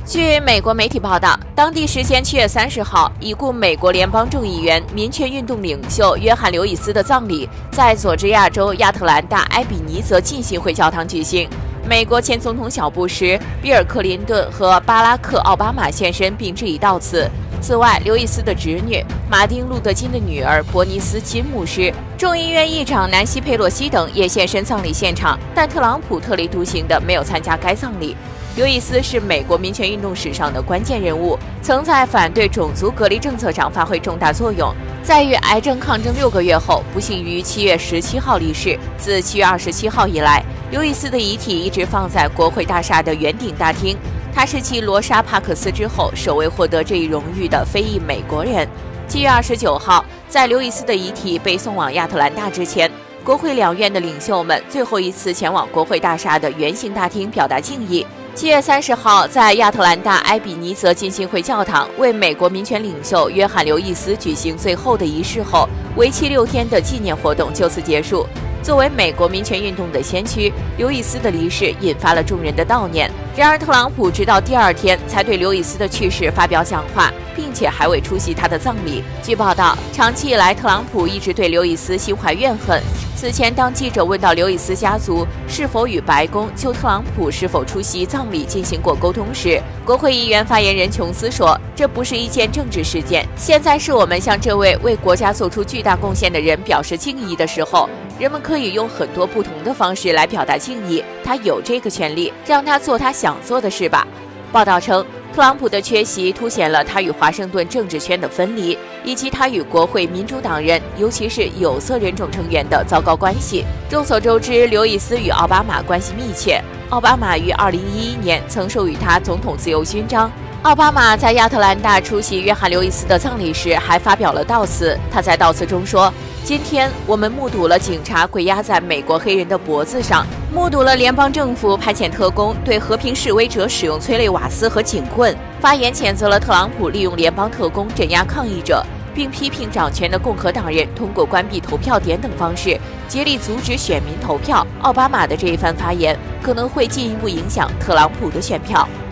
据美国媒体报道，当地时间7月30号，已故美国联邦众议员、民权运动领袖约翰·刘易斯的葬礼在佐治亚州亚特兰大埃比尼泽浸信会教堂举行。美国前总统小布什、比尔·克林顿和巴拉克·奥巴马现身并致以悼词。此外，刘易斯的侄女、马丁·路德·金的女儿伯尼斯·金牧师、众议院议长南希·佩洛西等也现身葬礼现场，但特朗普特立独行的没有参加该葬礼。刘易斯是美国民权运动史上的关键人物，曾在反对种族隔离政策上发挥重大作用。在与癌症抗争6个月后，不幸于7月17号离世。自7月27号以来，刘易斯的遗体一直放在国会大厦的圆顶大厅。他是继罗莎·帕克斯之后首位获得这一荣誉的非裔美国人。7月29号，在刘易斯的遗体被送往亚特兰大之前，国会两院的领袖们最后一次前往国会大厦的圆形大厅表达敬意。7月30号，在亚特兰大埃比尼泽浸信会教堂为美国民权领袖约翰·刘易斯举行最后的仪式后，为期6天的纪念活动就此结束。作为美国民权运动的先驱，刘易斯的离世引发了众人的悼念。然而，特朗普直到第2天才对刘易斯的去世发表讲话，并且还未出席他的葬礼。据报道，长期以来，特朗普一直对刘易斯心怀怨恨。此前，当记者问到刘易斯家族是否与白宫就特朗普是否出席葬礼进行过沟通时，国会议员发言人琼斯说：“这不是一件政治事件，现在是我们向这位为国家做出巨大贡献的人表示敬意的时候。人们可以用很多不同的方式来表达敬意，他有这个权利，让他做他想做的事吧。”报道称，特朗普的缺席凸显了他与华盛顿政治圈的分离，以及他与国会民主党人，尤其是有色人种成员的糟糕关系。众所周知，刘易斯与奥巴马关系密切，奥巴马于2011年曾授予他总统自由勋章。奥巴马在亚特兰大出席约翰·刘易斯的葬礼时，还发表了悼词。他在悼词中说：“今天我们目睹了警察跪压在美国黑人的脖子上，目睹了联邦政府派遣特工对和平示威者使用催泪瓦斯和警棍。”发言谴责了特朗普利用联邦特工镇压抗议者，并批评掌权的共和党人通过关闭投票点等方式竭力阻止选民投票。奥巴马的这一番发言可能会进一步影响特朗普的选票。